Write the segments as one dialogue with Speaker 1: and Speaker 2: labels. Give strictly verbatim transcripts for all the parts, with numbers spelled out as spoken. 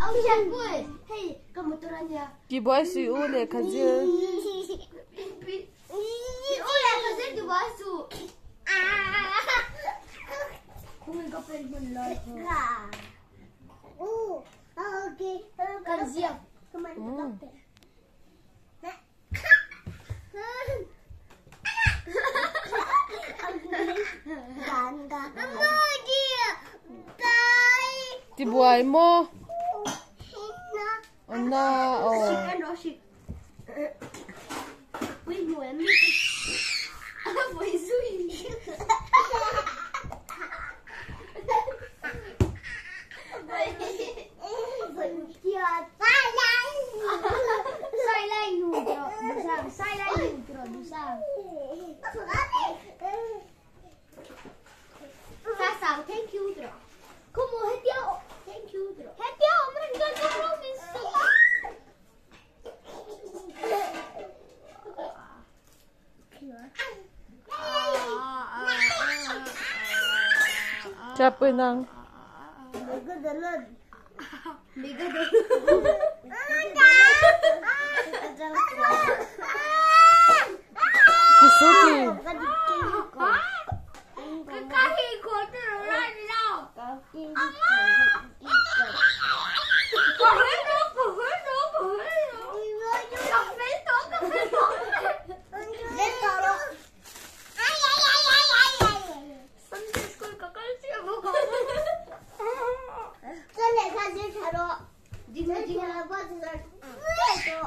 Speaker 1: Ông chặt quên. Hey, cầm một tuần nha.
Speaker 2: Chị bói suy u lệ khá dư.
Speaker 1: Suy u lệ khá dư thì bói su. À. Không có phần phần lời. Gà. U. Ok. Cần gì không? Come on.
Speaker 2: Chị bói mô. unau.
Speaker 1: Ui, nuôi em. Vui vui. Sai lagi nudro, bisa. Sai lagi nudro, bisa. Sasau, thank you nudro. Como hetiao, thank you nudro. Hetiao, mereka nggak promis.
Speaker 2: Siapa nang?
Speaker 1: Mega dalan. Mega dalan.
Speaker 2: Kisuti.
Speaker 1: Kaki ko terulan now. Ama. Koheno, koheno, koheno. Kafe to, kafe to. Letoro. Ay ay ay ay ay ay. Sunday school kakal siya mo. Kale kaje charo. Jinga jinga apa jinga. Itu.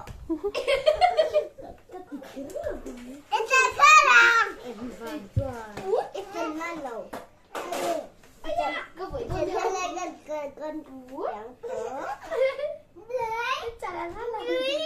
Speaker 1: It's a salam. It's a nano. Aja, kau boleh jalan jalan ke ke yang ke. Jalan jalan.